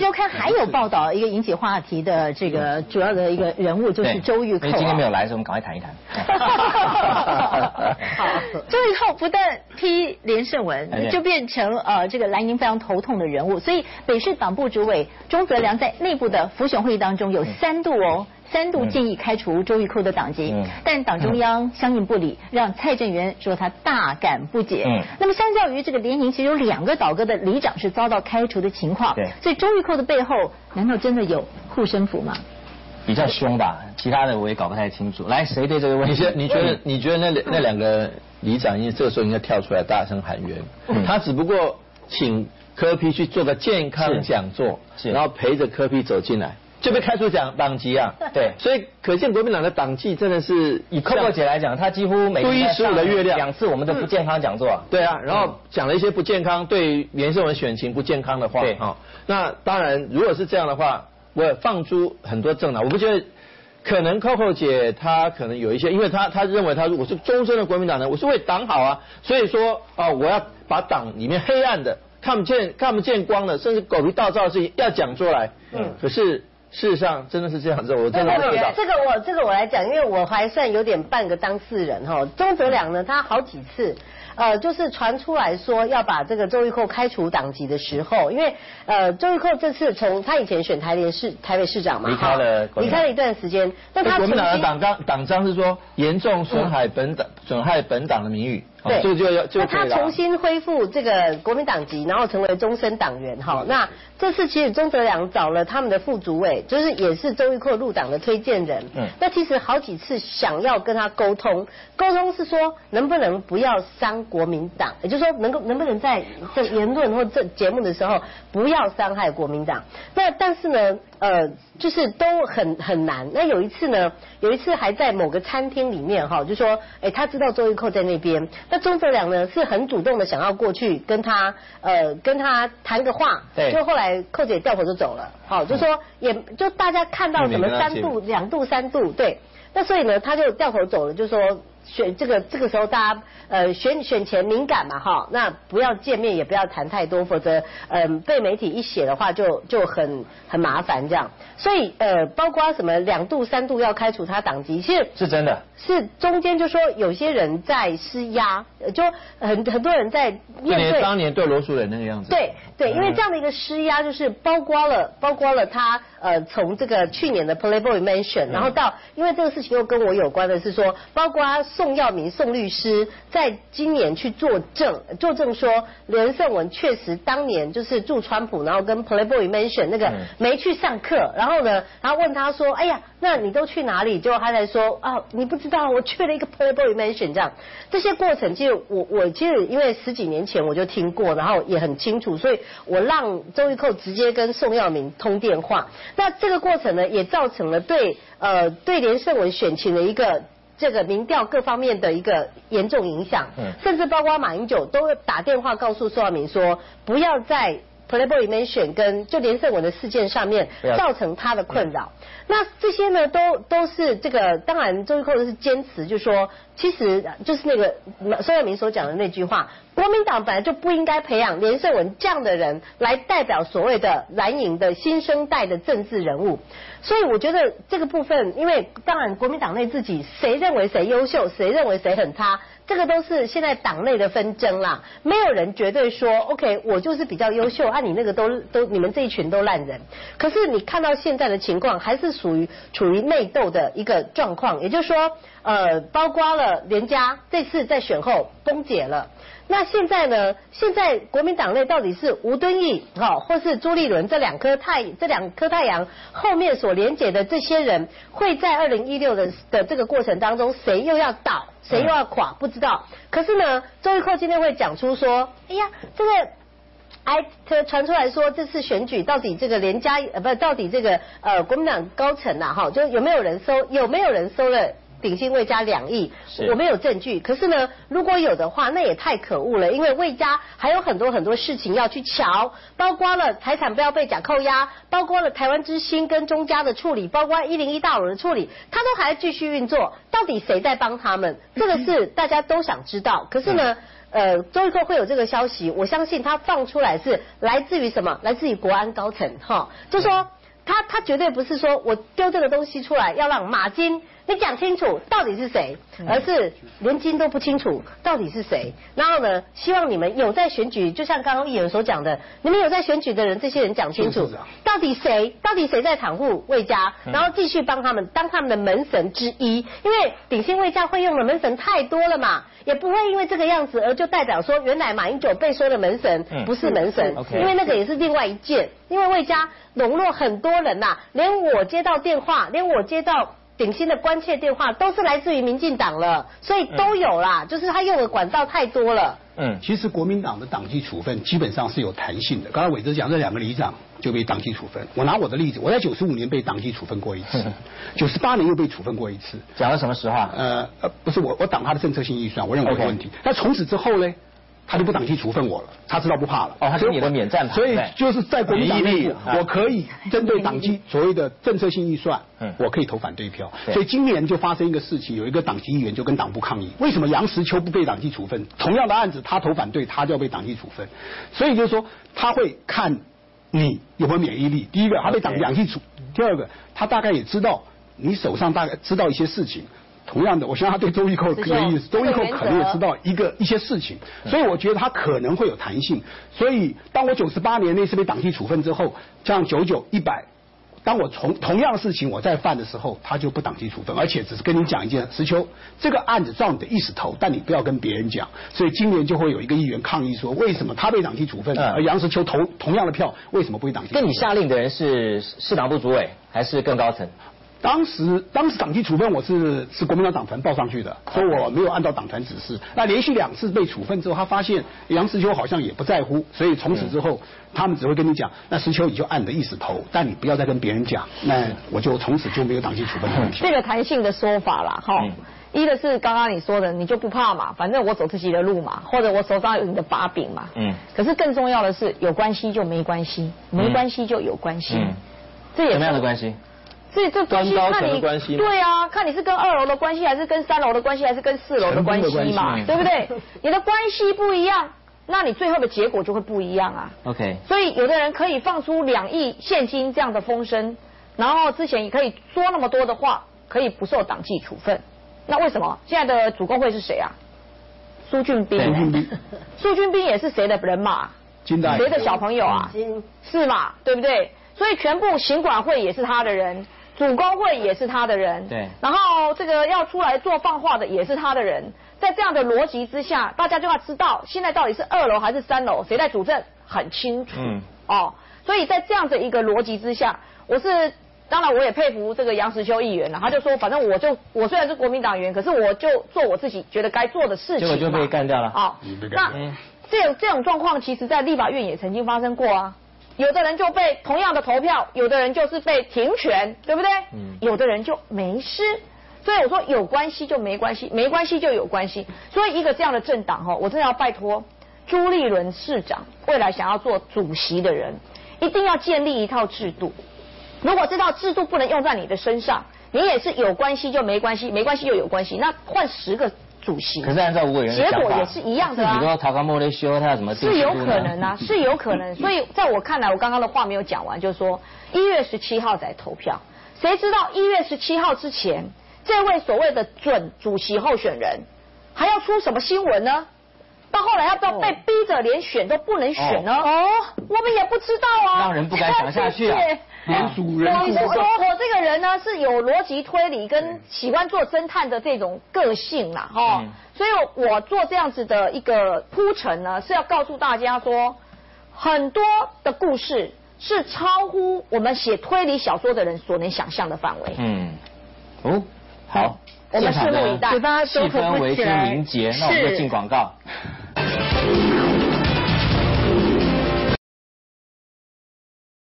周刊还有报道一个引起话题的这个主要的一个人物就是周玉蔻。 今天没有来，所以我们赶快谈一谈。 好，周玉蔻不但批连胜文，就变成这个蓝营非常头痛的人物。所以北市党部主委钟泽良在内部的辅选会议当中有3度建议开除周玉蔻的党籍，但党中央相应不理，让蔡正元说他大感不解。那么相较于这个联营，其实有2个倒戈的里长是遭到开除的情况。所以周玉蔻的背后，难道真的有护身符吗？ 比较凶吧，其他的我也搞不太清楚。来，谁对这个问题？ 你觉得那2个里长，因为这个时候应该跳出来大声喊冤。他只不过请柯 P 去做个健康讲座，然后陪着柯 P 走进来。就被开除党籍啊！ 对， 所以可见国民党的党纪真的是以蔻姐来讲，她几乎每年15的月亮 2次我们的不健康讲座。 对啊，然后讲了一些不健康，对连胜文选情不健康的话。对那当然，如果是这样的话，我放诸很多政党，我不觉得可能蔻姐她可能有一些，因为她认为她如果是终身的国民党人，我是为党好啊，所以说我要把党里面黑暗的、看不见光的，甚至狗皮倒灶的事情要讲出来。可是。事实上真的是这样子，我真的不知道。 这个我来讲，因为我还算有点半个当事人哈。钟泽良呢，他好几次就是传出来说要把这个周玉蔻开除党籍的时候，因为周玉蔻这次从他以前选台北市长嘛，离开了一段时间，但他国民党的党章是说严重损害本党的名誉。对， 那他重新恢复这个国民党籍，然后成为终身党员哈。那这次其实钟泽良找了他们的副主委，就是也是周玉蔻入党的推荐人。那其实好几次想要跟他沟通是说能不能不要伤国民党，也就是说能不能在这言论或这节目的时候不要伤害国民党。那但是呢，就是都很难。那有一次还在某个餐厅里面哈，就说他知道周玉蔻在那边。那钟泽良呢是很主动的想要过去跟他谈个话，就后来蔻姐掉头就走了，好，就说也就大家看到什么3度、2度、3度，对，那所以呢他就掉头走了，就说这个时候大家选前敏感嘛哈，那不要见面也不要谈太多，否则被媒体一写的话就很麻烦这样，所以包括什么2度、3度要开除他党籍，其实是真的。 是中间就说有些人在施压，就很多人在面对当年对罗淑蕾那个样子。 对，因为这样的一个施压，就是包括了他从这个去年的 Playboy Mansion， 然后到因为这个事情又跟我有关的是说，包括宋耀明宋律师在今年去作证说连胜文确实当年就是住川普，然后跟 Playboy Mansion 那个没去上课，然后问他说，哎呀，那你都去哪里？结果他才说你不知道我去了一个 Playboy Mansion 这样，这些过程其实我其实因为10几年前我就听过，然后也很清楚，所以我让周玉蔻直接跟宋耀明通电话。那这个过程呢，也造成了对连胜文选情的一个这个民调各方面的一个严重影响，甚至包括马英九都打电话告诉宋耀明说，不要在Playboy Mansion 跟就连胜文的事件上面造成他的困扰。那这些呢都是这个，当然周玉蔻是坚持，就说其实就是那个宋耀明所讲的那句话，国民党本来就不应该培养连胜文这样的人来代表所谓的蓝营的新生代的政治人物。所以我觉得这个部分，因为当然国民党内自己谁认为谁优秀，谁认为谁很差，这个都是现在党内的纷争啦，没有人绝对说 OK 我就是比较优秀，你那个都你们这一群都烂人。可是你看到现在的情况，还是处于内斗的一个状况，也就是说包括了连家这次在选后崩解了。那现在呢？现在国民党内到底是吴敦义或是朱立伦这两颗太阳后面所连结的这些人，会在2016的这个过程当中，谁又要倒，谁又要垮，不知道。可是呢，周玉蔻今天会讲出说，哎呀，这个传出来说这次选举到底这个连家到底这个国民党高层就有没有人收了顶薪魏家2亿，我没有证据。可是呢，如果有的话，那也太可恶了，因为魏家还有很多事情要去瞧，包括了财产不要被假扣押，包括了台湾之星跟中家的处理，包括101大楼的处理，他都还继续运作。到底谁在帮他们？这个是大家都想知道。可是呢， 周玉蔻会有这个消息，我相信他放出来是来自于什么？来自于国安高层哈，就说他绝对不是说我丢这个东西出来要让马金你讲清楚到底是谁，而是连金都不清楚到底是谁。然后呢，希望你们有在选举，就像刚刚议员所讲的，你们有在选举的人，这些人讲清楚，到底谁在袒护魏家，然后继续帮他们当他们的门神之一。因为鼎新魏家会用的门神太多了嘛，也不会因为这个样子而就代表说原来马英九被说的门神不是门神，因为那个也是另外一件。因为魏家笼络很多人呐，连我接到电话，连我接到鼎新的关切电话都是来自于民进党了，所以都有啦，就是他用的管道太多了。 其实国民党的党纪处分基本上是有弹性的。刚才伟哲讲这2个里长就被党纪处分，我拿我的例子，我在95年被党纪处分过一次，98年又被处分过一次。 讲了什么实话？ 不是我挡他的政策性预算，我认为有问题。那从此之后呢？他就不党纪处分我了，他知道不怕了。 他是你的免战牌。 所以就是在国民党内部，我可以针对党纪所谓的政策性预算，我可以投反对票。所以今年就发生一个事情，有一个党籍议员就跟党部抗议，为什么杨石秋不被党纪处分？同样的案子，他投反对，他就要被党纪处分。所以就是说，他会看你有没有免疫力。第一个，他被党纪处；第二个，他大概也知道你手上大概知道一些事情。同样的，我相信他对周玉蔻有意思，周玉蔻可能也知道一些事情，所以我觉得他可能会有弹性。所以当我98年那次被党纪处分之后，像99、100，当我同样的事情我再犯的时候，他就不党纪处分，而且只是跟你讲一件，石秋这个案子照你的意思投，但你不要跟别人讲。所以今年就会有一个议员抗议说，为什么他被党纪处分，而杨石秋投同样的票，为什么不会党纪处分？ 跟你下令的人是市党部主委还是更高层？ 当时党纪处分我是国民党党团报上去的，说我没有按照党团指示。那连续2次被处分之后，他发现杨石秋好像也不在乎，所以从此之后，他们只会跟你讲，那石秋你就按你的意思投，但你不要再跟别人讲。那我就从此就没有党纪处分的问题。 这个弹性的说法啦，哈。一个是刚刚你说的，你就不怕嘛，反正我走自己的路嘛，或者我手上有你的把柄嘛。可是更重要的是，有关系就没关系，没关系就有关系。这也什么样的关系？ 这关系看你对啊，看你是跟2楼的关系，还是跟3楼的关系，还是跟4楼的关系嘛，对不对？你的关系不一样，那你最后的结果就会不一样啊。 OK。 所以有的人可以放出2亿现金这样的风声，然后之前也可以说那么多的话，可以不受党纪处分。那为什么现在的主工会是谁啊？苏俊斌。苏俊斌也是谁的人马？谁的小朋友啊？是嘛？对不对？所以全部行管会也是他的人。主工会也是他的人， 对， 然后这个要出来做放话的也是他的人，在这样的逻辑之下，大家就要知道现在到底是2楼还是3楼，谁在主政很清楚，所以在这样的一个逻辑之下，当然我也佩服这个杨石秋议员了，他就说反正我虽然是国民党员，可是我就做我自己觉得该做的事情， 结果就被干掉了。 那这种状况，其实在立法院也曾经发生过啊。有的人就被同样的投票，有的人就是被停权，对不对？有的人就没事。所以我说有关系就没关系，没关系就有关系。所以一个这样的政党我真的要拜托朱立伦市长，未来想要做主席的人，一定要建立一套制度。如果这套制度不能用在你的身上，你也是有关系就没关系，没关系就有关系，那换10个主席， 可是按照吴委员的想法， 结果也是一样的啊。 自己都陶高莫雷修，他有什么是有可能啊，是有可能。所以在我看来，我刚刚的话没有讲完，就是说1月17号才投票，谁知道1月17号之前，这位所谓的准主席候选人还要出什么新闻呢？到后来要不要被逼着连选都不能选呢？我们也不知道啊， 让人不敢想下去啊。 联署人数我这个人呢是有逻辑推理跟喜欢做侦探的这种个性啦，所以我做这样子的一个铺陈呢，是要告诉大家说，很多的故事是超乎我们写推理小说的人所能想象的范围。 好， 我们拭目以待， 气氛为之凝结，那我们就进广告。